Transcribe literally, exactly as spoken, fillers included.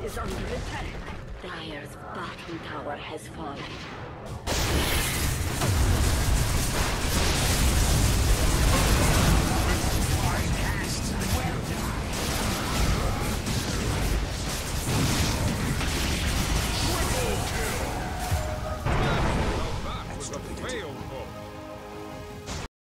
is under attack. Dire's bottom tower has fallen.